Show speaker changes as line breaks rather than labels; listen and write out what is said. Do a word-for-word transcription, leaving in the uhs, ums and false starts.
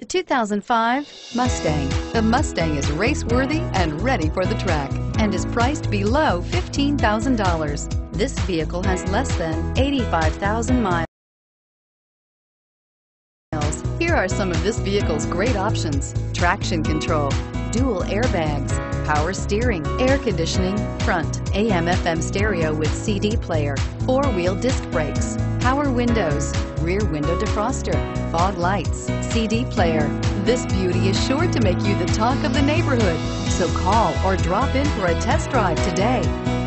two thousand five Mustang. The Mustang is race-worthy and ready for the track and is priced below fifteen thousand dollars. This vehicle has less than eighty-five thousand miles. Here are some of this vehicle's great options: traction control, dual airbags, power steering, air conditioning, front, A M F M stereo with C D player, four-wheel disc brakes, power windows, rear window defroster, fog lights, C D player. This beauty is sure to make you the talk of the neighborhood. So call or drop in for a test drive today.